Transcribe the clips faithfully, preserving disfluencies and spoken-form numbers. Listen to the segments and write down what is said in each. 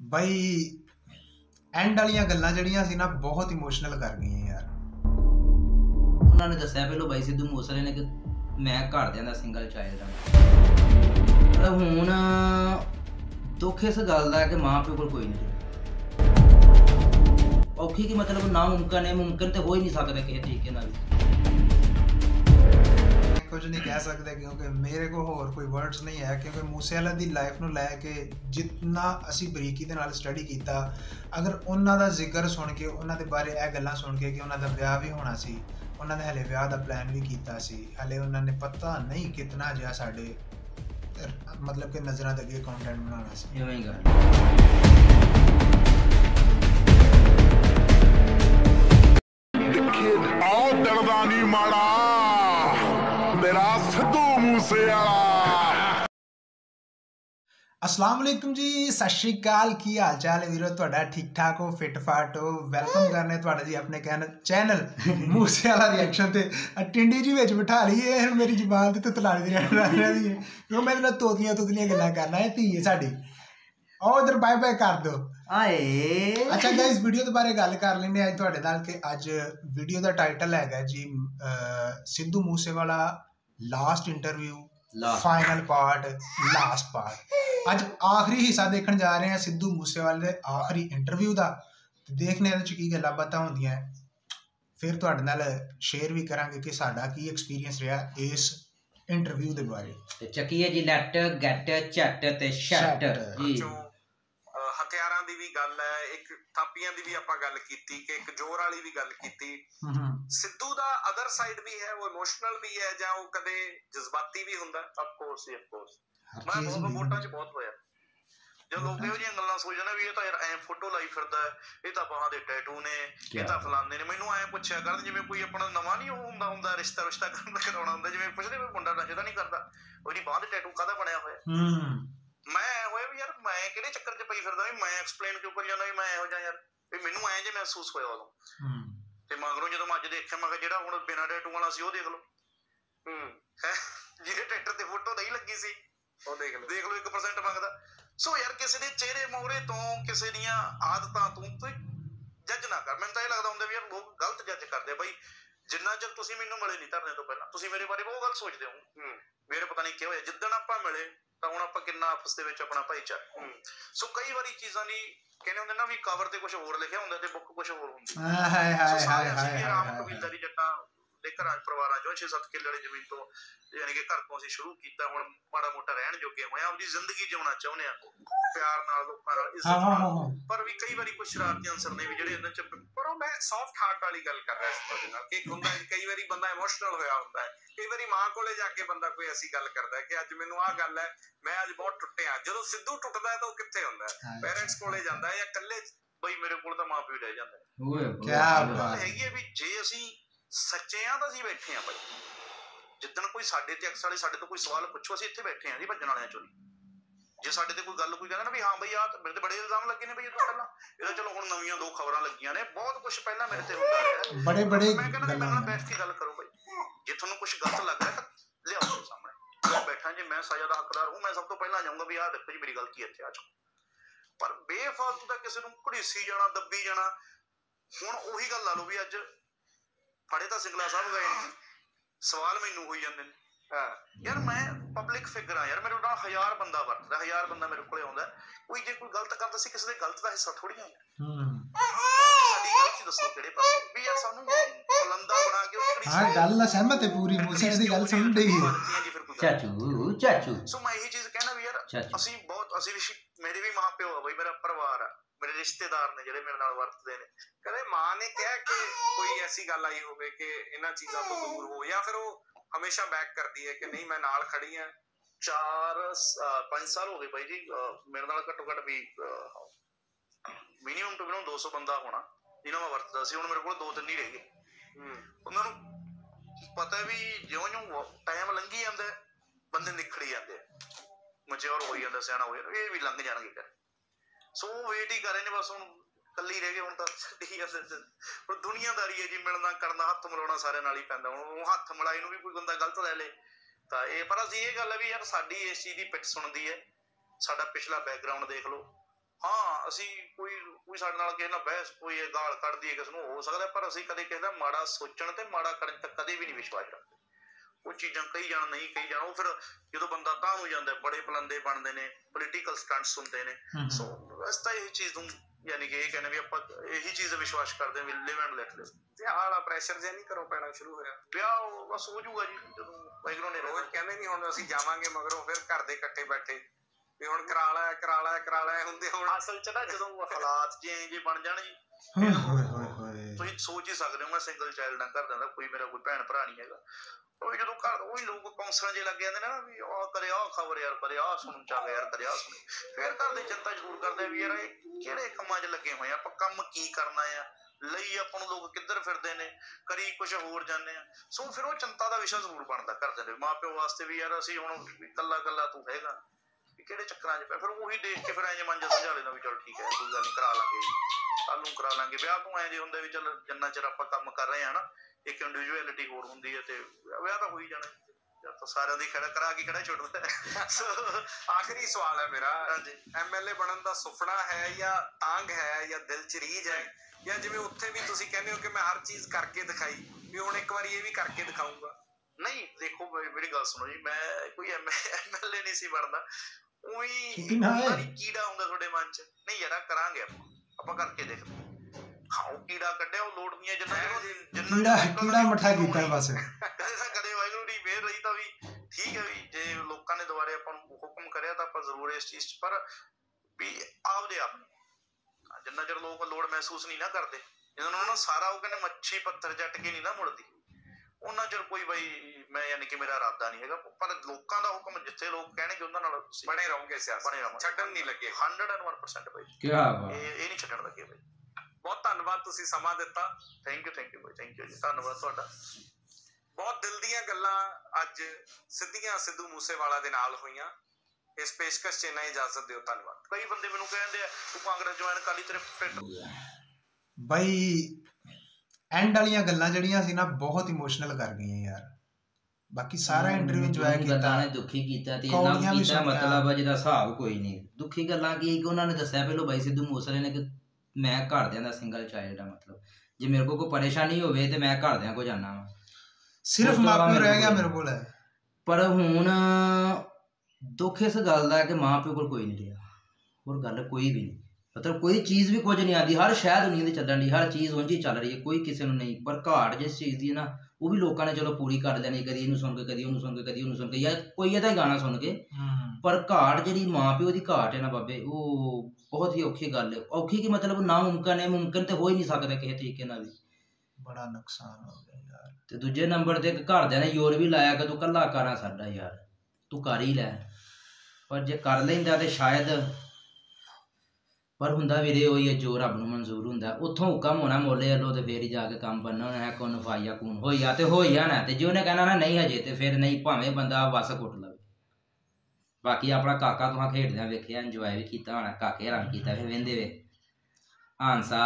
ਬਈ ਐਂਡ ਵਾਲੀਆਂ ਗੱਲਾਂ ਜਿਹੜੀਆਂ ਸੀ ਨਾ ਬਹੁਤ ਇਮੋਸ਼ਨਲ ਕਰ ਗਈਆਂ ਯਾਰ। ਉਹਨਾਂ ਨੇ ਦੱਸਿਆ ਪਹਿਲੋਂ ਬਾਈ ਸਿੱਧੂ ਮੂਸੇਵਾਲੇ ਨੇ ਕਿ ਮੈਂ ਘਰਦਿਆਂ ਦਾ ਸਿੰਗਲ ਚਾਈਲਡ ਹਾਂ। ਹੁਣ ਦੁੱਖ ਇਸ ਗੱਲ ਦਾ ਕਿ ਮਾਂ ਪਿਓ ਕੋਲ ਕੋਈ ਨਹੀਂ। ਔਖੀ ਕੀ ਮਤਲਬ ਨਾ ਮੁਮਕਿਨ ਹੈ, ਮੁਮਕਿਨ ਤੇ ਹੋ ਹੀ ਨਹੀਂ ਸਕਦਾ ਕਿਸੇ ਤਰੀਕੇ ਨਾਲ। ਕੁਝ ਨਹੀਂ ਕਹਿ ਸਕਦੇ ਕਿਉਂਕਿ ਮੇਰੇ ਕੋਲ ਹੋਰ ਕੋਈ ਵਰਡਸ ਨਹੀਂ ਹੈ, ਕਿਉਂਕਿ ਮੂਸੇਵਾਲੇ ਦੀ ਲਾਈਫ ਨੂੰ ਲੈ ਕੇ ਜਿੰਨਾ ਅਸੀਂ ਬਰੀਕੀ ਦੇ ਨਾਲ ਸਟੱਡੀ ਕੀਤਾ, ਅਗਰ ਉਹਨਾਂ ਦਾ ਜ਼ਿਕਰ ਸੁਣ ਕੇ, ਉਹਨਾਂ ਦੇ ਬਾਰੇ ਇਹ ਗੱਲਾਂ ਸੁਣ ਕੇ ਕਿ ਉਹਨਾਂ ਦਾ ਵਿਆਹ ਵੀ ਹੋਣਾ ਸੀ, ਉਹਨਾਂ ਨੇ ਹਲੇ ਵਿਆਹ ਦਾ ਪਲਾਨ ਵੀ ਕੀਤਾ ਸੀ, ਹਲੇ ਉਹਨਾਂ ਨੇ ਪਤਾ ਨਹੀਂ ਕਿਤਨਾ ਜਿਹਾ ਸਾਡੇ ਮਤਲਬ ਕਿ ਨਜ਼ਰਾਂ ਦੇ ਅੱਗੇ ਕੰਟੈਂਟ ਬਣਾਉਣਾ ਸੀ। ਇਵੇਂ ਹੀ ਗੱਲ ਆਹ ਡਰਦਾ ਨਹੀਂ ਮਾੜਾ ਮੇਰਾ ਸਿੱਧੂ ਮੂਸੇਵਾਲਾ। अस्सलाम वालेकुम जी, सत श्री अकाल। की हाल चाल है वीरो? तुहाडा ठीक ठाक हो, फिट फाट हो? वेलकम करने तुहाडा जी अपने कहने चैनल मूसेवाला रिएक्शन ते टिंडी जी विच बिठा ली है मेरी जुबान ते तलाड़ी दी रहने दी है क्यों मैं ना तोतियां तोतियां गल्लां करना है धी है साडी। आओ इधर बाय बाय कर दो। आए अच्छा गाइस, वीडियो के बारे गल कर लेने अज तुहाडे नाल कि अज वीडियो दा टाइटल हैगा जी Sidhu Moosewala last interview final part, last part. अज आखिरी हिस्सा देखने जा रहे हैं सिद्धू मूसेवाले दे आखिरी इंटरव्यू दा। देखने इहदे च की गल्लां बातां होंदियां, फिर तुहाडे नाल शेयर भी करांगे कि साडा की एक्सपीरियंस रहा इस इंटरव्यू दे बारे। ते चकीए जी लैट गैट झट ते शट जी। हथियारां दी भी गल है, एक थापियां दी भी आपां गल कीती कि एक जोर वाली भी गल कीती। सिद्धू दा अदर साइड भी है, वो इमोशनल भी है जां वो कदे जज्बाती भी हुंदा। ऑफ कोर्स ऑफ कोर्स मैं बहुत वोटां च बहुत होया जो लोग ਇਹੋ ਜਿਹੀਆਂ ਗੱਲਾਂ ਸੋਚ ਜਾਂਦੇ ਵੀ ਇਹ ਤਾਂ ਯਾਰ ਐ ਫੋਟੋ ਲਾਈ ਫਿਰਦਾ, ਇਹ ਤਾਂ ਬਾਹਾਂ ਦੇ ਟੈਟੂ ਨੇ, ਇਹ ਤਾਂ ਫਲਾਣੇ ਨੇ। ਮੈਨੂੰ ਐ ਪੁੱਛਿਆ ਕਰਨ ਜਿਵੇਂ ਕੋਈ ਆਪਣਾ ਨਵਾਂ ਨਹੀਂ ਉਹ ਹੁੰਦਾ ਹੁੰਦਾ ਰਿਸ਼ਤਾ ਰਿਸ਼ਤਾ ਕਰਾਉਣਾ ਹੁੰਦਾ, ਜਿਵੇਂ ਪੁੱਛਦੇ ਵੀ ਮੁੰਡਾ ਨਸ਼ੇ ਤਾਂ ਨਹੀਂ ਕਰਦਾ, ਉਹ ਨਹੀਂ ਬਾਂਹ ਦੇ ਟੈਟੂ ਕਾਹਦਾ ਬਣਿਆ ਹੋਇਆ। ਮੈਂ ਐ ਹੋਇਆ ਵੀ ਯਾਰ ਮੈਂ ਕਿਹੜੇ ਚੱਕਰ 'ਚ ਪਈ ਫਿਰਦਾ ਵੀ ਮੈਂ ਐਕਸਪਲੇਨ ਕਿਉਂ ਕਰੀ ਜਾਂਦਾ ਵੀ ਮੈਂ ਇਹੋ ਜਿਹਾ ਯਾਰ ਵੀ ਮੈਨੂੰ ਐਂ ਜੇ ਮਹਿਸੂਸ ਹੋਇਆ ਉਦੋਂ। ਤੇ ਮਗਰੋਂ ਜਦੋਂ ਮੈਂ ਅੱਜ ਦੇਖਿਆ ਮੈਂ ਕਿਹਾ ਜਿਹੜਾ ਹੁਣ ਬਿਨਾਂ ਟੈਟੂ ਵਾਲਾ ਸੀ ਉਹ ਦੇਖ ਲਓ, ਹੈ ਜਿਹਦੇ ਟਰੈਕਟਰ ਤੇ ਫੋਟੋ ਨਹੀਂ ਲੱਗੀ ਸੀ ਉਹ ਦੇਖ ਲਓ ਦੇਖ ਲਓ ਇੱਕ ਪਰਸੈਂਟ ਮੰਗਦਾ। ਸੋ ਯਾਰ ਕਿਸੇ ਦੇ ਚਿਹਰੇ ਮੋਹਰੇ ਤੋਂ, ਕਿਸੇ ਦੀਆਂ ਆਦਤਾਂ ਤੋਂ ਤੂੰ ਜੱਜ ਨਾ ਕਰ। ਮੈਨੂੰ ਤਾਂ ਇਹ ਲੱਗਦਾ ਹੁੰਦਾ ਵੀ ਯਾਰ ਲੋਕ ਗਲਤ ਜੱਜ ਕਰਦੇ ਆ। ਬਾਈ ਜਿੰਨਾ ਚਿਰ ਤੁਸੀਂ ਮੈਨੂੰ ਮਿਲੇ ਨਹੀਂ ਧਰਨੇ ਤੋਂ ਪਹਿਲਾਂ ਤੁਸੀਂ ਮੇਰੇ ਬਾਰੇ ਬਹੁਤ ਗਲਤ ਸੋਚਦੇ ਹੋ। ਮੇਰੇ ਪਤਾ ਨਹੀਂ ਕੀ ਹੋਇਆ, ਜਿੱਦਣ ਆਪਾਂ ਮਿਲੇ ਤਾਂ ਹੁਣ ਆਪਾਂ ਕਿੰਨਾ ਆਪਸ ਦੇ ਵਿੱਚ ਆਪਣਾ ਭਾਈਚਾਰਾ। ਸੋ ਕਈ ਵਾਰੀ ਚੀਜ਼ਾਂ ਦੀ ਕਹਿੰਦੇ ਹੁੰਦੇ ਨਾ ਵੀ ਕਵਰ ਤੇ ਕੁਝ ਹੋਰ ਲਿਖਿਆ ਹੁੰਦਾ ਤੇ ਬੁੱਕ ਕੁਝ ਹੋਰ ਹੁੰਦੀ। ਸੋ ਸਾਰੇ ਅਸੀਂ ਆਮ ਕਬੀਲਦਾਰੀ ਜੱਟਾਂ ਦੇ ਘਰਾਂ ਪਰਿਵਾਰਾਂ ਚੋਂ ਛੇ ਸੱਤ ਕਿੱਲੇ ਵਾਲੀ ਜ਼ਮੀਨ ਤੋਂ ਯਾਨੀ ਕਿ ਘਰ ਤੋਂ ਅਸੀਂ ਸ਼ੁਰੂ ਕੀਤਾ। ਹੁਣ ਮਾੜਾ ਮੋਟਾ ਰਹਿਣ ਜੋਗੇ ਹੋਏ, ਆਪਦੀ ਜ਼ਿੰਦਗੀ ਜਿਉਣਾ ਚਾਹੁੰਦੇ ਆ ਪਿਆਰ ਨਾਲ, ਲੋਕਾਂ ਨਾਲ, ਇੱਜ਼ਤ ਨਾਲ। ਪਰ ਵੀ ਕਈ ਵਾਰੀ ਕੁਝ ਸ਼ਰਾਰਤੀ ਅੰਸਰ ਨੇ ਵੀ ਜਿਹੜੇ ਇਹਨਾਂ ਚ। ਪਰ ਉਹ ਮੈਂ ਸੌਫਟ ਹਾਰਟ ਵਾਲੀ ਗੱਲ ਕਰ ਰਿਹਾ ਸੀ ਤੁਹਾਡੇ ਨਾਲ ਕਿ ਹੁੰਦਾ ਕਈ ਵਾਰੀ ਬੰਦਾ ਇਮੋਸ਼ਨਲ ਹੋਇਆ ਹੁੰਦਾ ਹੈ, ਕਈ ਵਾਰੀ ਮਾਂ ਕੋਲੇ ਜਾ ਕੇ ਬੰਦਾ ਕੋਈ ਐਸੀ ਗੱਲ ਕਰਦਾ ਕਿ ਅੱਜ ਮੈਨੂੰ ਆਹ ਗੱਲ ਹੈ, ਮੈਂ ਅੱਜ ਬਹੁਤ ਟੁੱਟਿਆ। ਜਦੋਂ ਸਿੱਧੂ ਟੁੱਟਦਾ ਤਾਂ ਉਹ ਕਿੱਥੇ ਹੁੰਦਾ, ਪੇਰੈਂਟਸ ਕੋਲੇ ਜਾਂਦਾ ਜਾਂ ਇਕੱਲੇ। ਬਈ ਮੇਰੇ ਕੋਲ ਤਾਂ ਮਾਂ ਪਿਓ ਰਹਿ ਜਾਂਦਾ। ਗੱਲ ਹੈਗੀ ਹੈ ਵੀ ਜੇ ਅਸੀਂ ਸੱਚੇ ਆ ਤਾਂ ਅਸੀਂ ਬੈਠੇ ਆ। ਬਾਈ ਜਿੱਦਣ ਕੋਈ ਸਾਡੇ ਤੇ ਅਕਸ ਵਾਲੇ ਸਾਡੇ ਤੋਂ ਕੋਈ ਸਵਾਲ ਪੁੱਛੋ, ਅਸੀਂ ਇੱਥੇ ਬੈਠੇ ਆ ਜੀ ਭੱਜਣ ਵਾਲਿਆਂ ਚੋਂ ਨਹੀਂ। ਜੇ ਸਾਡੇ ਤੇ ਕੋਈ ਗੱਲ ਕੋਈ ਕਹਿੰਦਾ ਨਾ ਵੀ ਹਾਂ ਬਈ ਆਹ ਮੇਰੇ ਤੇ ਬੜੇ ਇਲਜ਼ਾਮ ਲੱਗੇ ਨੇ ਬਈ ਇਹ ਤੋਂ ਪਹਿਲਾਂ, ਇਹਦਾ ਚਲੋ ਹੁਣ ਨਵੀਆਂ ਦੋ ਖਬਰਾਂ ਲੱਗੀਆਂ ਨੇ, ਬਹੁਤ ਕੁਛ ਪਹਿਲਾਂ ਮੇਰੇ ਤੇ ਹੁੰਦਾ ਰਿਹਾ। ਬੜੇ ਬੜੇ ਮੈਂ ਕਹਿੰਦਾ ਮੇਰੇ ਨਾਲ ਬੈਠ ਕੇ ਗੱਲ ਕਰੋ ਬਾਈ, ਜੇ ਤੁਹਾਨੂੰ ਕੁਛ ਗਲਤ ਲੱਗ ਰਿਹਾ ਤਾਂ ਲਿਆਓ ਸਾਹਮਣੇ। ਮੈਂ ਬੈਠਾ ਜੇ ਮੈਂ ਸਜ਼ਾ ਦਾ ਹੱਕਦਾਰ ਹੂੰ, ਮੈਂ ਸਭ ਤੋਂ ਪਹਿਲਾਂ ਜਾਊਂਗਾ ਵੀ ਆਹ ਦੇਖੋ ਜੀ ਮੇਰੀ ਗਲਤੀ ਇੱਥੇ ਆ ਜਾਓ। ਪਰ ਬੇਫਾਲਤੂ ਦਾ ਕਿਸੇ ਨੂੰ ਘੜੀਸੀ ਜਾਣਾ, ਦੱਬੀ ਜਾਣਾ। ਹੁਣ ਉਹੀ ਗੱਲ ਲਾ ਲਓ ਵੀ ਅੱਜ ਫੜੇ ਤਾਂ ਸਿੰਗਲਾ ਸਾਹਿਬ ਗਏ ਨੇ, ਸਵਾਲ ਮੈਨੂੰ ਹੋਈ ਜਾਂਦੇ ਨੇ। ਯਾਰ ਮੈਂ ਪਬਲਿਕ ਫਿਗਰ ਆ ਯਾਰ, ਮੇਰੇ ਨਾਲ ਹਜ਼ਾਰ ਬੰਦਾ ਵਰਤਦਾ, ਹਜ਼ਾਰ ਬੰਦਾ ਮੇਰੇ ਕੋਲੇ ਆਉਂਦਾ। ਕੋਈ ਜੇ ਕੋਈ ਗਲਤ ਕਰਦਾ ਸੀ, ਕਿਸੇ ਦੇ ਗਲਤ ਦਾ ਹਿੱਸਾ ਥੋੜ੍ਹੀ ਆ। ਸਾਡੀ ਗਲਤੀ ਦੱਸੋ ਕਿਹੜੇ ਪਾਸੇ ਵੀ ਯਾਰ ਸਾਨੂੰ ਪਲੰਦਾ ਬਣਾ ਕੇ ਹਾਂ ਗੱਲ ਨਾਲ ਸਹਿਮਤ ਹੈ ਪੂਰੀ। ਮੂਸੇ ਦੀ ਗੱਲ ਸੁਣ ਰਹੀ ਹੈ ਚਾਚੂ ਚਾਚੂ। ਸੋ ਮੈਂ ਇਹੀ ਚੀਜ਼ ਕਹਿਣਾ ਵੀ ਯਾਰ ਅਸੀਂ ਬਹੁਤ ਅਸੀਂ ਵੀ, ਮੇਰੇ ਵੀ ਮਾਂ ਪਿਓ ਆ ਬਈ, ਮੇਰਾ ਪਰਿਵਾਰ ਆ, ਮੇਰੇ ਰਿਸ਼ਤੇਦਾਰ ਨੇ ਜਿਹੜੇ ਮੇਰੇ ਨਾਲ ਵਰਤਦੇ ਨੇ। ਕਦੇ ਮਾਂ ਨੇ ਕਿਹਾ ਕਿ ਕੋਈ ਐਸੀ ਗੱਲ ਆਈ ਹੋਵੇ ਕਿ ਇਹਨਾਂ ਚੀਜ਼ਾਂ ਤੋਂ ਦੂਰ ਹੋ, ਜਾਂ ਫਿਰ ਉਹ ਹਮੇਸ਼ਾ ਬੈਕ ਕਰਦੀ ਹੈ ਕਿ ਨਹੀਂ ਮੈਂ ਨਾਲ ਖੜੀ ਹਾਂ। ਚਾਰ ਪੰਜ ਸਾਲ ਹੋ ਗਏ ਬਾਈ ਜੀ ਮੇਰੇ ਨਾਲ ਘੱਟੋ ਘੱਟ ਵੀ ਮਿਨੀਮਮ ਟੂ ਮਿਨੀਮਮ ਦੋ ਸੌ ਬੰਦਾ ਹੋਣਾ ਜਿਹਨਾਂ ਮੈਂ ਵਰਤਦਾ ਸੀ। ਹੁਣ ਮੇਰੇ ਕੋਲ ਦੋ ਤਿੰਨ ਹੀ ਰਹਿ ਗਏ। ਉਹਨਾਂ ਨੂੰ ਪਤਾ ਵੀ ਜਿਉਂ ਜਿਉਂ ਟਾਈਮ ਲੰਘੀ ਜਾਂਦਾ ਬੰਦੇ ਨਿਖੜੀ ਜਾਂਦੇ ਆ, ਮੈਚਿਓਰ ਹੋਈ ਜਾਂਦਾ, ਸਿਆਣਾ ਹੋ ਜਾਂਦਾ, ਇਹ ਵੀ ਲੰਘ ਜਾਣਗੇ। ਸੋ ਵੇਟ ਹੀ ਕਰ ਰਹੇ ਨੇ ਬਸ। ਹੁਣ ਕੱਲੀ ਰਹਿ ਗਏ ਹੁਣ ਤਾਂ ਹੁਣ ਦੁਨੀਆਦਾਰੀ ਹੈ ਜੀ, ਮਿਲਣਾ ਕਰਨਾ, ਹੱਥ ਮਿਲਾਉਣਾ ਸਾਰਿਆਂ ਨਾਲ ਹੀ ਪੈਂਦਾ। ਹੁਣ ਉਹ ਹੱਥ ਮਿਲਾਏ ਨੂੰ ਵੀ ਕੋਈ ਬੰਦਾ ਗਲਤ ਲੈ ਲੇ ਤਾਂ ਇਹ। ਪਰ ਅਸੀਂ ਇਹ ਗੱਲ ਹੈ ਵੀ ਯਾਰ ਸਾਡੀ ਇਸ ਚੀਜ਼ ਦੀ ਪਿੱਠ ਸੁਣਦੀ ਹੈ, ਸਾਡਾ ਪਿਛਲਾ ਬੈਕਗਰਾਊਂਡ ਦੇਖ ਲਓ। हाँ ਅਸੀਂ ਕੋਈ ਕੋਈ ਸਾਡੇ ਨਾਲ ਕਿਸੇ ਨਾਲ ਬਹਿਸ ਕੋਈ ਗਾਲ ਕੱਢਦੀ ਹੈ ਕਿਸੇ ਨੂੰ ਹੋ ਸਕਦਾ, ਪਰ ਅਸੀਂ ਕਦੇ ਕਿਸੇ ਦਾ ਮਾੜਾ ਸੋਚਣ ਤੇ ਮਾੜਾ ਕਰਨ ਤੱਕ ਕਦੇ ਵੀ ਨਹੀਂ ਵਿਸ਼ਵਾਸ ਰੱਖਦੇ। ਉਹ ਚੀਜ਼ਾਂ ਕਹੀ ਜਾਣ ਨਹੀਂ ਕਹੀ ਜਾਣ, ਉਹ ਫਿਰ ਜਦੋਂ ਬੰਦਾ ਤਾਂ ਹੋ ਜਾਂਦਾ ਬੜੇ ਪਲੰਦੇ ਬਣਦੇ ਨੇ, ਪੋਲੀਟੀਕਲ ਸਟੰਟਸ ਹੁੰਦੇ ਨੇ। ਸੋ ਅਸੀਂ ਤਾਂ ਇਹ ਚੀਜ਼ ਨੂੰ ਯਾਨੀ ਕਿ ਇਹ ਕਹਿੰਦੇ ਵੀ ਆਪਾਂ ਇਹੀ ਚੀਜ਼ ਵਿਸ਼ਵਾਸ ਕਰਦੇ ਹਾਂ ਵੀ ਲਿਵ ਐਂਡ ਲੈਟ ਲਿਵ। ਵਿਆਹ ਵਾਲਾ ਪ੍ਰੈਸ਼ਰ ਜਿਹਾ ਨਹੀਂ ਘਰੋਂ ਪੈਣਾ ਸ਼ੁਰੂ ਹੋਇਆ? ਵਿਆਹ ਬਸ ਹੋ ਜਾਊਗਾ ਜੀ ਜਦੋਂ ਵਾਹਿਗੁਰੂ ਨੇ ਰੋਜ਼ ਕਹਿੰਦੇ ਨਹੀਂ ਹੁਣ ਅਸੀਂ ਜਾਵਾਂਗੇ ਮਗਰੋਂ ਫਿਰ ਘਰ ਦੇ ਇਕੱਠੇ ਬੈਠੇ ਵੀ ਹੁਣ ਕਰਾ ਲਿਆ ਕਰਾ ਲਿਆ ਕਰਾ ਲਿਆ ਹੁੰਦੇ। ਹੁਣ ਅਸਲ ਚ ਨਾ ਜਦੋਂ ਹਾਲਾਤ ਜੇ ਜੇ ਬਣ ਜਾਣ ਜੀ ਤੁਸੀਂ ਸੋਚ ਹੀ ਸਕਦੇ ਹੋ। ਮੈਂ ਸਿੰਗਲ ਚਾਈਲਡ ਆ, ਘਰਦਿਆਂ ਦਾ ਕੋਈ ਮੇਰਾ ਕੋਈ ਭੈਣ ਭਰਾ ਨਹੀਂ ਹੈਗਾ। ਉਹ ਜਦੋਂ ਘਰ ਉਹੀ ਲੋਕ ਕੌਂਸਲਰ ਜੇ ਲੱਗ ਜਾਂਦੇ ਨੇ ਨਾ ਵੀ ਆਹ ਕਰੇ ਆਹ ਖਬਰ ਯਾਰ, ਕਰੇ ਆਹ ਸੁਣ ਚੱਲ ਯਾਰ, ਕਰੇ ਆਹ ਸੁਣ, ਫਿਰ ਘਰ ਦੀ ਚਿੰਤਾ ਜ਼ਰੂਰ ਕਰਦੇ ਵੀ ਯਾਰ ਇਹ ਕਿਹੜੇ ਕੰਮਾਂ 'ਚ ਲੱਗੇ ਹੋਏ ਆ, ਆਪਾਂ ਕੰਮ ਕੀ ਕਰਨਾ ਆ, ਲਈ ਆਪਾਂ ਨੂੰ ਲੋਕ ਕਿੱਧਰ ਫਿਰਦੇ ਨੇ, ਕਰੀ ਕੁਛ ਹੋਰ ਜਾਂਦੇ ਆ। ਸੋ ਫਿਰ ਉਹ ਚਿੰਤਾ ਦਾ ਵਿਸ਼ਾ ਜ਼ਰੂਰ ਬਣਦਾ ਘਰਦਿਆਂ ਦੇ ਮਾਂ ਪਿਓ ਵਾਸਤੇ ਵੀ ਯਾਰ ਅਸੀਂ ਹੁਣ ਇਕੱਲਾ ਇਕੱਲਾ ਤੂੰ ਹੈਗਾ ਵੀ ਕਿਹੜੇ ਚੱਕਰਾਂ 'ਚ ਪਿਆ। ਫਿਰ ਉਹੀ ਦੇਖ ਕੇ ਫਿਰ ਐਂ ਜੇ ਮਨ 'ਚ ਸਮਝਾ ਲੈਂਦਾ ਵੀ ਚਲ ਠੀਕ ਹੈ ਕੋਈ ਗੱਲ ਨਹੀਂ ਕਰਾ ਲਾਂਗੇ, ਕੱਲ ਨੂੰ ਕਰਾ ਲਾਂਗੇ। ਵਿਆਹ ਤੋਂ ਐਂ ਜੇ ਹੁੰਦੇ ਵੀ ਚੱਲ ਜਿੰਨਾ ਚਿਰ ਆਪਾਂ ਕੰਮ ਕਰ ਰਹੇ ਹਾਂ ਨਾ, ਇੱਕ ਇੰਡੀਵਿਜੂਅਲਿਟੀ ਹੋਰ ਹੁੰਦੀ ਹੈ ਤੇ ਵਿਆਹ ਤਾਂ ਹੋ ਹੀ ਜਾਣਾ ਜਦ ਤਾਂ ਸਾਰਿਆਂ ਦੀ ਖੜਾ ਕਰਾ ਕੇ ਕਿਹੜਾ ਛੁੱਟਦਾ। ਆਖਰੀ ਸਵਾਲ ਹੈ ਮੇਰਾ, ਐਮਐਲਏ ਬਣਨ ਦਾ ਸੁਪਨਾ ਹੈ ਜਾਂ ਤਾਂਗ ਹੈ ਜਾਂ ਦਿਲ 'ਚ ਰੀਝ ਹੈ, ਜਾਂ ਜਿਵੇਂ ਉੱਥੇ ਵੀ ਤੁਸੀਂ ਕਹਿੰਦੇ ਹੋ ਕਿ ਮੈਂ ਹਰ ਚੀਜ਼ ਕਰਕੇ ਦਿਖਾਈ ਵੀ ਹੁਣ ਇੱਕ ਵਾਰੀ ਇਹ ਵੀ ਕਰਕੇ ਦਿਖਾਊਂਗਾ? ਨਹੀਂ ਦੇਖੋ ਮੇਰੀ ਗੱਲ ਸੁਣੋ ਜੀ, ਮੈਂ ਕੋਈ ਐਮਐਲਏ ਨਹੀਂ ਸੀ ਬਣਦਾ, ਉਹੀ ਕੀੜਾ ਹੁੰਦਾ ਤੁਹਾਡੇ ਮਨ 'ਚ। ਨਹੀਂ ਯਾਰ ਕਰਾਂਗੇ ਆਪਾਂ ਆਪਾਂ ਕਰਕੇ ਦੇਖਦੇ ਹਾਂ। ਉਹ ਕੀੜਾ ਕੱਢਿਆ ਉਹ ਲੋੜ ਨਹੀਂ ਹੈ ਜਿੰਨਾ ਕੀੜਾ ਕੀੜਾ ਮੱਠਾ ਕੀਤਾ ਬਸ। ਕਦੇ ਵਾਹਿਗੁਰੂ ਦੀ ਮਿਹਰ ਰਹੀ ਤਾਂ ਵੀ ਠੀਕ ਹੈ ਵੀ ਜੇ ਲੋਕਾਂ ਨੇ ਦੁਬਾਰੇ ਆਪਾਂ ਨੂੰ ਹੁਕਮ ਕਰਿਆ ਤਾਂ ਆਪਾਂ ਜ਼ਰੂਰ ਇਸ ਚੀਜ਼ 'ਚ, ਪਰ ਵੀ ਆਪਦੇ ਆਪ ਜਿੰਨਾ ਚਿਰ ਲੋਕ ਲੋੜ ਮਹਿਸੂਸ ਨਹੀਂ ਨਾ ਕਰਦੇ, ਜਦੋਂ ਉਹਨਾਂ ਨੂੰ ਸਾਰਾ ਉਹ ਕਹਿੰਦੇ ਮੱਛੀ ਪੱਥਰ ਜੱਟ ਕੇ ਨਹੀਂ ਨਾ ਮੁੜਦੀ, ਉਹਨਾਂ ਚਿਰ ਕੋਈ ਬਈ ਮੈਂ ਯਾਨੀ ਕਿ ਮੇਰਾ ਇਰਾਦਾ ਨਹੀਂ ਹੈਗਾ। ਪਰ ਲੋਕਾਂ ਦਾ ਹੁਕਮ ਜਿੱਥੇ ਲੋਕ ਕਹਿਣਗੇ ਉਹਨਾਂ ਨਾਲ ਬਣੇ ਰਹੋਗੇ, ਸਿਆਸਤ ਬਣੇ ਰਹੋਗੇ, ਛੱਡਣ ਨਹੀਂ ਲੱਗੇ। ਹੰਡਰਡ ਐਂਡ ਵਨ ਪਰਸੈਂਟ ਬਾਈ, ਇਹ ਇਹ ਨਹੀਂ ਛੱਡਣ ਲੱਗੇ ਬਾਈ। ਬਹੁਤ ਧੰਨਵਾਦ, ਤੁਸੀਂ ਸਮਾਂ ਦਿੱਤਾ। ਥੈਂਕ ਯੂ ਥੈਂਕ ਯੂ ਬਾਈ, ਥੈਂਕ ਯੂ ਜੀ, ਧੰਨਵਾਦ ਤੁਹਾਡਾ। ਬਹੁਤ ਦਿਲ ਦੀਆਂ ਗੱਲਾਂ ਅੱਜ ਸਿੱਧੀਆਂ ਸਿੱਧੂ ਮੂਸੇਵਾਲਾ ਦੇ ਨਾਲ ਹੋਈਆਂ। ਇਸ ਪੇਸ਼ਕਸ਼ 'ਚ ਇੰਨਾ ਇਜਾਜ਼ਤ ਦਿਓ, ਧੰਨਵਾਦ। ਕਈ ਬੰਦੇ ਮੈਨੂੰ ਕਹਿੰਦੇ ਆ ਤੂੰ ਕਾਂਗਰਸ ਜੁਆਇਨ ਕਰ ਲਈ, ਤੇਰੇ ਫਿੱਟ ਬਾਈ ਐਂਡ ਵਾਲੀਆਂ ਗੱਲਾਂ ਜਿਹੜੀਆਂ ਸੀ ਨਾ ਬਹੁਤ ਇਮੋਸ਼ਨਲ ਕਰ ਗਈਆਂ ਯਾਰ। ਬਾਕੀ ਸਾਰਾ ਇੰਟਰਵਿਊ ਇੰਜੋਏ ਕੀਤਾ, ਨੇ ਦੁਖੀ ਕੀਤਾ ਤੇ ਇਹਨਾਂ ਕੀਤਾ ਮਤਲਬ ਜਿਹਦਾ ਹਿਸਾਬ ਕੋਈ ਨਹੀਂ। ਦੁਖੀ ਗੱਲਾਂ ਕੀ ਕਿ ਉਹਨਾਂ ਨੇ ਦੱਸਿਆ ਪਹਿਲੋਂ ਬਾਈ ਸਿੱਧੂ ਮੂਸੇਵਾਲੇ ਨੇ ਕਿ ਮੈਂ ਘਰਦਿਆਂ ਦਾ ਸਿੰਗਲ ਚਾਈਲਡ ਆ, ਮਤਲਬ ਜੇ ਮੇਰੇ ਕੋਲ ਕੋਈ ਪਰੇਸ਼ਾਨੀ ਹੋਵੇ ਤੇ ਮੈਂ ਘਰਦਿਆਂ ਕੋਲ ਜਾਣਾ ਵਾ, ਸਿਰਫ ਮਾਪਿਓ ਰਹਿ ਗਿਆ ਮੇਰੇ ਕੋਲ। ਪਰ ਹੁਣ ਦੁੱਖ ਇਸ ਗੱਲ ਦਾ ਕਿ ਮਾਂ ਪਿਓ ਕੋਲ ਕੋਈ ਨਹੀਂ ਰਿਹਾ, ਹੋਰ ਗੱਲ ਕੋਈ ਵੀ ਨਹੀਂ, ਮਤਲਬ ਕੋਈ ਚੀਜ਼ ਵੀ ਕੁਝ ਨਹੀਂ ਆਉਂਦੀ। ਹਰ ਸ਼ਾਇਦ ਦੁਨੀਆ ਦੀ ਚੱਲਣ ਦੀ ਹਰ ਚੀਜ਼ ਉਂਝ ਹੀ ਚੱਲ ਰਹੀ ਹੈ, ਕੋਈ ਕਿਸੇ ਨੂੰ ਨਹੀਂ। ਪਰ ਘਾਟ ਜਿਸ ਚੀਜ਼ ਦੀ ਨਾ ਉਹ ਵੀ ਲੋਕਾਂ ਨੇ ਚਲੋ ਪੂਰੀ ਕਰ ਲੈਣੀ, ਕਦੀ ਇਹਨੂੰ ਸੁਣ ਕੇ ਕਦੀ ਉਹਨੂੰ ਸੁਣ ਕੇ ਕਦੀ ਉਹਨੂੰ ਸੁਣ ਕੇ ਜਾਂ ਕੋਈ ਇਹਦਾ ਗਾਣਾ ਸੁਣ ਕੇ। ਪਰ ਘਾਟ ਜਿਹੜੀ ਮਾਂ ਪਿਓ ਦੀ ਘਾਟ ਹੈ ਨਾ ਬਾਬੇ, ਉਹ ਬਹੁਤ ਹੀ ਔਖੀ ਗੱਲ ਹੈ। ਔਖੀ ਕਿ ਮਤਲਬ ਨਾ ਮੁਮਕਿਨ ਹੈ, ਮੁਮਕਿਨ ਤੇ ਹੋ ਹੀ ਨਹੀਂ ਸਕਦਾ ਕਿਸੇ ਤਰੀਕੇ ਨਾਲ ਵੀ। ਬੜਾ ਨੁਕਸਾਨ ਹੋ ਗਿਆ ਯਾਰ। ਤੇ ਦੂਜੇ ਨੰਬਰ ਤੇ ਘਰਦਿਆਂ ਨੇ ਜ਼ੋਰ ਵੀ ਲਾਇਆ ਕਿ ਤੂੰ ਕੱਲਾ ਕਰਾਂ ਸਾਡਾ ਯਾਰ, ਤੂੰ ਕਰ ਹੀ ਲੈ। ਪਰ ਜੇ ਕਰ ਲੈਂਦਾ ਤੇ ਸ਼ਾਇਦ, ਪਰ ਹੁੰਦਾ ਵੀਰੇ ਉਹੀ ਹੈ ਜੋ ਰੱਬ ਨੂੰ ਮਨਜ਼ੂਰ ਹੁੰਦਾ। ਉੱਥੋਂ ਹੁਕਮ ਹੋਣਾ ਮੋਲੇ ਵੱਲੋਂ ਤੇ ਫੇਰ ਹੀ ਜਾ ਕੇ ਕੰਮ ਬਣਨਾ ਹੋਣਾ ਹੈ। ਕੋਨ ਫਾਇਆ ਕੂਨ ਹੋਈਆ ਤੇ ਹੋਈਆ ਨਾ, ਤੇ ਜੇ ਉਹਨੇ ਕਹਿਣਾ ਨਾ ਨਹੀਂ ਹਜੇ ਤੇ ਫਿਰ ਨਹੀਂ, ਭਾਵੇਂ ਬੰਦਾ ਵਸ ਕੁੱਟ ਲਵੇ। ਬਾਕੀ ਆਪਣਾ ਕਾਕਾ ਤੁਹਾਂ ਖੇਡਦਿਆਂ ਵੇਖਿਆ, ਇੰਜੋਏ ਵੀ ਕੀਤਾ ਹੋਣਾ, ਕਾਕੇ ਰੰਗ ਕੀਤਾ ਫਿਰ ਵਹਿੰਦੇ ਵੇ ਹਾਂਸਾ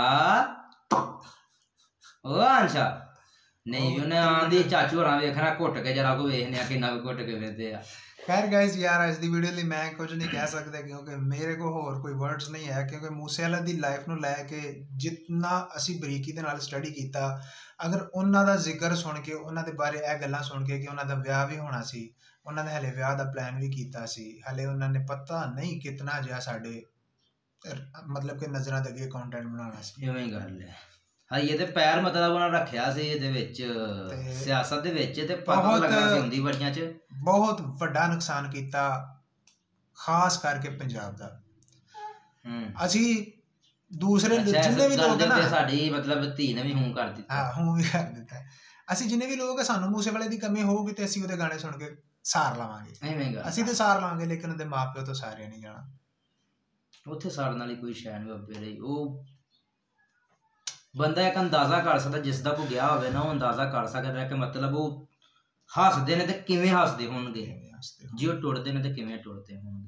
ਉਹ ਹਾਂਸਾ ਨਹੀਂ ਉਹਨੇ ਆਂਦੀ ਚਾਚੂ ਹੋਰਾਂ ਵੇਖਣਾ ਘੁੱਟ ਕੇ ਜਰਾ ਕੋ ਵੇਖਦੇ ਆ ਕਿੰਨਾ ਕੁ ਘੁੱਟ ਕੇ ਵੇਖਦੇ ਆ। खैर गाइस यार ਅੱਜ ਦੀ ਵੀਡੀਓ ਲਈ ਮੈਂ ਕੁਝ ਨਹੀਂ ਕਹਿ ਸਕਦਾ ਕਿਉਂਕਿ ਮੇਰੇ ਕੋਲ ਹੋਰ ਕੋਈ ਵਰਡਸ ਨਹੀਂ ਹੈ, ਕਿਉਂਕਿ ਮੂਸੇਵਾਲਾ ਦੀ ਲਾਈਫ ਨੂੰ ਲੈ ਕੇ ਜਿੰਨਾ ਅਸੀਂ ਬਰੀਕੀ ਦੇ ਨਾਲ ਸਟੱਡੀ ਕੀਤਾ, ਅਗਰ ਉਹਨਾਂ ਦਾ ਜ਼ਿਕਰ ਸੁਣ ਕੇ, ਉਹਨਾਂ ਦੇ ਬਾਰੇ ਇਹ ਗੱਲਾਂ ਸੁਣ ਕੇ ਕਿ ਉਹਨਾਂ ਦਾ ਵਿਆਹ ਵੀ ਹੋਣਾ ਸੀ, ਉਹਨਾਂ ਨੇ ਹਲੇ ਵਿਆਹ ਦਾ ਪਲਾਨ ਵੀ ਕੀਤਾ ਸੀ, ਹਲੇ ਉਹਨਾਂ ਨੇ ਪਤਾ ਨਹੀਂ ਕਿਤਨਾ ਜਿਹਾ ਸਾਡੇ ਮਤਲਬ ਕਿ ਨਜ਼ਰਾਂ ਦੇ ਅੱਗੇ ਕੰਟੈਂਟ ਬਣਾਉਣਾ ਸੀ। ਇਵੇਂ ਗੱਲ ਹੈ ਹਾਈਏ ਤੇ ਪੈਰ ਮਤਲਬ ਉਹਨਾਂ ਰੱਖਿਆ ਸੀ ਇਹਦੇ ਵਿੱਚ ਸਿਆਸਤ ਦੇ ਵਿੱਚ, ਤੇ ਪਤਾ ਲੱਗਣਾ ਸੀ ਹੁੰਦੀ ਵੜੀਆਂ 'ਚ ਬਹੁਤ ਵੱਡਾ ਨੁਕਸਾਨ ਕੀਤਾ, ਖਾਸ ਕਰਕੇ ਪੰਜਾਬ ਦਾ। ਅਸੀਂ ਦੂਸਰੇ ਜਿੰਨੇ ਵੀ ਲੋਕ ਨਾ ਸਾਡੀ ਮਤਲਬ ਧੀ ਨੇ ਵੀ ਹੂੰ ਕਰ ਦਿੱਤਾ, ਹਾਂ ਹੂੰ ਵੀ ਕਰ ਦਿੱਤਾ। ਅਸੀਂ ਜਿੰਨੇ ਵੀ ਲੋਕ ਸਾਨੂੰ ਮੂਸੇਵਾਲੇ ਦੀ ਕਮੀ ਹੋਊਗੀ ਤੇ ਅਸੀਂ ਉਹਦੇ ਗਾਣੇ ਸੁਣ ਕੇ ਸਾਰ ਲਾਵਾਂਗੇ, ਅਸੀਂ ਤੇ ਸਾਰ ਲਾਵਾਂਗੇ, ਲੇਕਿਨ ਉਹਦੇ ਮਾਂ ਪਿਓ ਤੋਂ ਸਾਰੇ ਨਹੀਂ ਜਾਣਾ। ਉੱਥੇ ਸਾਰਨ ਵਾਲੀ ਕੋਈ ਸ਼ੈ ਨਹੀਂ ਬਾਬੇ ਰਹੀ। ਉਹ ਬੰਦਾ ਇੱਕ ਅੰਦਾਜ਼ਾ ਕਰ ਸਕਦਾ, ਜਿਸ ਦਾ ਕੋਈ ਗਿਆ ਹੋਵੇ ਨਾ ਉਹ ਅੰਦਾਜ਼ਾ ਕਰ ਸਕਦਾ ਕਿ ਮਤਲਬ ਉਹ ਹੱਸਦੇ ਨੇ ਤੇ ਕਿਵੇਂ ਹੱਸਦੇ ਹੋਣਗੇ, ਜੇ ਉਹ ਟੁੱਟਦੇ ਨੇ ਤੇ ਕਿਵੇਂ ਟੁੱਟਦੇ ਹੋਣਗੇ।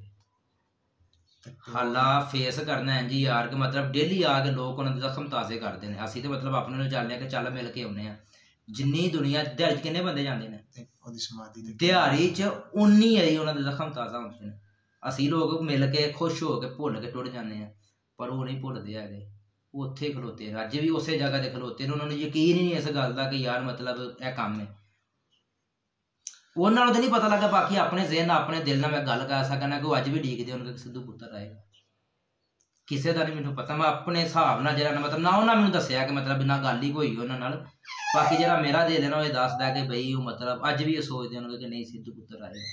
ਹਾਲਾ ਫੇਸ ਕਰਨਾ ਇੰਝ ਯਾਰ ਕਿ ਮਤਲਬ ਡੇਲੀ ਆ ਕੇ ਲੋਕ ਉਹਨਾਂ ਦੇ ਜ਼ਖਮ ਤਾਜ਼ੇ ਕਰਦੇ ਨੇ। ਅਸੀਂ ਤੇ ਮਤਲਬ ਆਪਣੇ ਨੂੰ ਚੱਲਦੇ ਹਾਂ ਕਿ ਚੱਲ ਮਿਲ ਕੇ ਆਉਂਦੇ ਹਾਂ। ਜਿੰਨੀ ਦੁਨੀਆ ਦਿਹਾੜੀ 'ਚ ਕਿੰਨੇ ਬੰਦੇ ਜਾਂਦੇ ਨੇ ਉਹਦੀ ਸਮਾਧੀ ਤੇ, ਦਿਹਾੜੀ 'ਚ ਉਨੀ ਹੀ ਉਹਨਾਂ ਦੇ ਜ਼ਖਮ ਤਾਜ਼ਾ ਹੁੰਦੇ ਨੇ। ਅਸੀਂ ਲੋਕ ਮਿਲ ਕੇ ਖੁਸ਼ ਹੋ ਕੇ ਭੁੱਲ ਕੇ ਟੁੱਟ ਜਾਂਦੇ ਹਾਂ। ਪਰ ਉਹ ਨਹੀਂ ਭੁੱਲਦੇ ਹੈਗੇ, ਉਹ ਉੱਥੇ ਖਲੋਤੇ ਨੇ ਅੱਜ ਵੀ ਉਸੇ ਜਗ੍ਹਾ ਤੇ ਖਲੋਤੇ ਨੇ। ਉਹਨਾਂ ਨੂੰ ਯਕੀਨ ਹੀ ਨਹੀਂ ਇਸ ਗੱਲ ਦਾ ਕਿ ਯਾਰ ਮਤਲਬ ਇਹ ਕੰਮ ਹੈ। ਉਹਨਾਂ ਨੂੰ ਤਾਂ ਨਹੀਂ ਪਤਾ ਲੱਗਾ, ਬਾਕੀ ਆਪਣੇ ਜ਼ਿਹਨ ਆਪਣੇ ਦਿਲ ਨਾਲ ਮੈਂ ਗੱਲ ਕਰ ਸਕਦਾ ਕਿ ਉਹ ਅੱਜ ਵੀ ਡੀਕਦੇ ਉਹਨਾਂ ਕਿ ਸਿੱਧੂ ਪੁੱਤਰ ਆਏਗਾ। ਕਿਸੇ ਦਾ ਨਹੀਂ ਮੈਨੂੰ ਪਤਾ, ਮੈਂ ਆਪਣੇ ਹਿਸਾਬ ਨਾਲ ਜਿਹੜਾ ਮਤਲਬ ਨਾ ਉਹਨਾਂ ਮੈਨੂੰ ਦੱਸਿਆ ਕਿ ਮਤਲਬ ਬਿਨਾਂ ਗੱਲ ਹੀ ਹੋਈ ਉਹਨਾਂ ਨਾਲ, ਬਾਕੀ ਜਿਹੜਾ ਮੇਰਾ ਦਿਲ ਹੈ ਨਾ ਉਹ ਇਹ ਦੱਸਦਾ ਕਿ ਬਈ ਉਹ ਮਤਲਬ ਅੱਜ ਵੀ ਇਹ ਸੋਚਦੇ ਹੋਣਗੇ ਕਿ ਨਹੀਂ ਸਿੱਧੂ ਪੁੱਤਰ ਆਏਗਾ।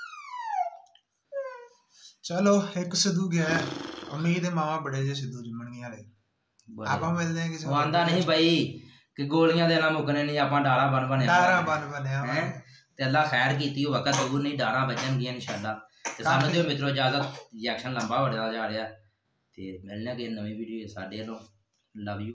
ਚਲੋ ਇੱਕ ਸਿੱਧੂ ਗਿਆ, ਉਮੀਦ ਹੈ ਮਾਵਾ ਬੜੇ ਜੇ ਸਿੱਧੂ ਜੰਮਣਗੀਆਂ ਵਾਲੇ। ਆਪਾਂ ਮਿਲਦੇ ਹਾਂ ਕਿਸੇ ਉਹ ਆਂਦਾ ਨਹੀਂ ਬਈ ਕਿ ਗੋਲੀਆਂ ਦੇ ਨਾਲ ਮੁੱਕਣੇ ਨਹੀਂ, ਆਪਾਂ ਡਾਰਾ ਬਣ ਬਣਿਆ ਡਾਰਾ ਬਣ ਬਣਿਆ ਹੈ ਤੇ ਅੱਲਾ ਖੈਰ ਕੀਤੀ, ਉਹ ਵਕਤ ਦੂਰ ਨਹੀਂ, ਡਾਰਾ ਬਚਣਗੀਆਂ ਇਨਸ਼ਾਅੱਲਾ। ਤੇ ਸਾਨੂੰ ਦਿਓ ਮਿੱਤਰੋ ਇਜਾਜ਼ਤ, ਰਿਐਕਸ਼ਨ ਲੰਬਾ ਹੋ ਰਿਹਾ ਜਾ ਰਿਹਾ ਤੇ ਮਿਲਣਗੇ ਨਵੀਂ ਵੀਡੀਓ ਸਾਡੇ ਵੱਲੋਂ। Love you.